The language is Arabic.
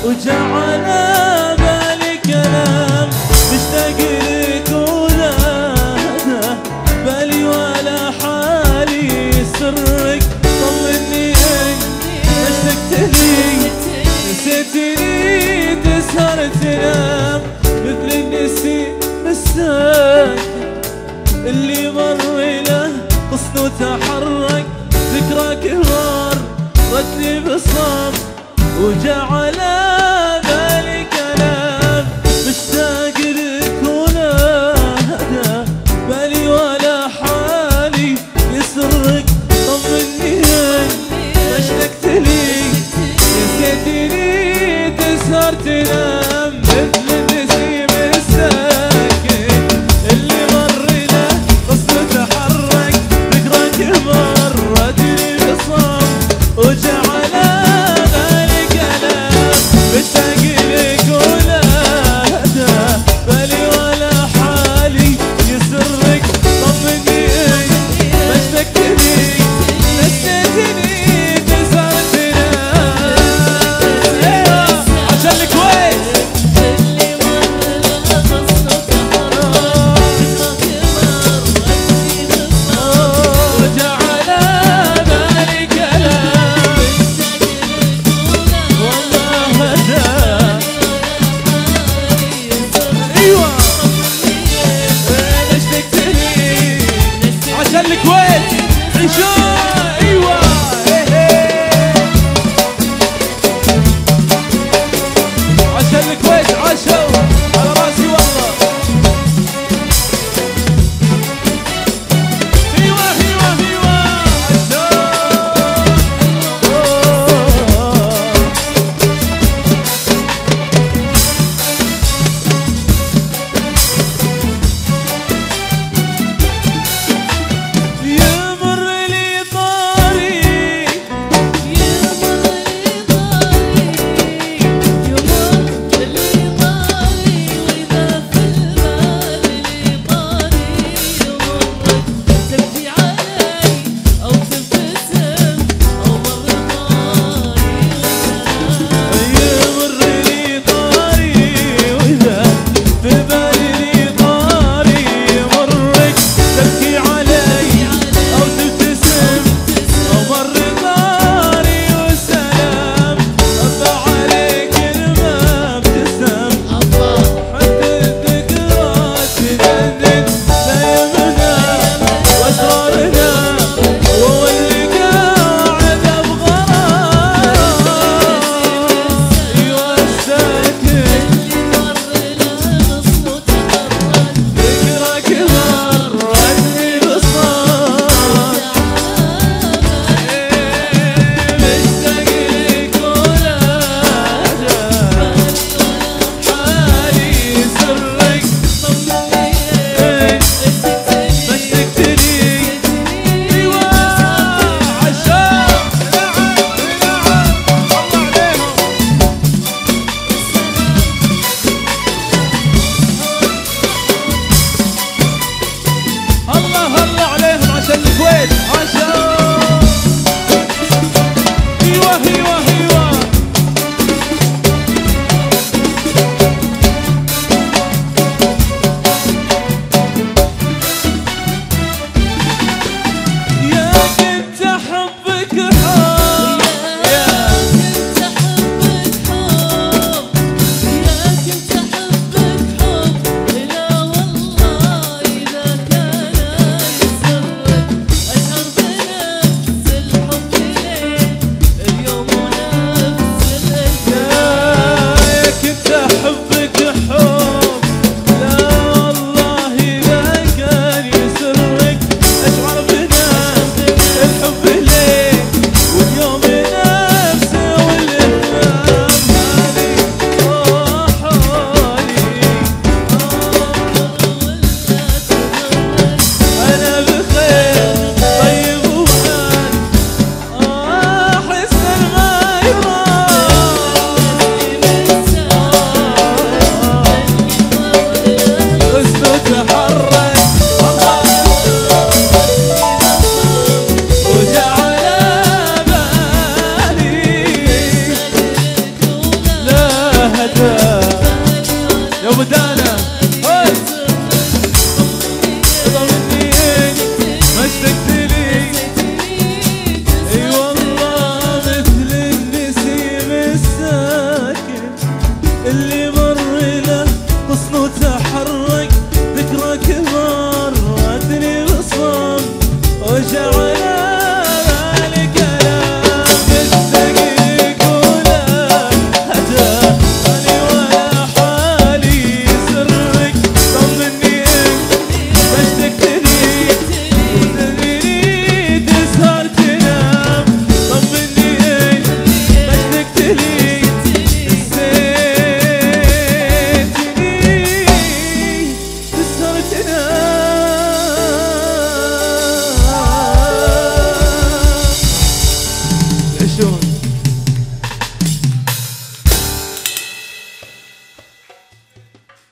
وجعل بالي كلام مشتاق لك ولا هدى بالي ولا حالي سرك طمني اشتقت لي نسيتني تسهر تنام مثل النسيم الساكن اللي مر له غصن وتحرك ذكراك غار ردني بصم وجعل بالي كلام مشتاق لك ولا هدى بالي ولا حالي يسرك طمني اشتقت لي نسيتني تسهر تنام مثل النسيم الساكن اللي مر له غصن وتحرك ذكراك غار ردني بصم وجعل مشتاق لك ولا هدى بالي ولا حالي يسرك طمني ما اشتقتني نسيتني تسهر تنام عشان الكويت هدى يا ابو دانا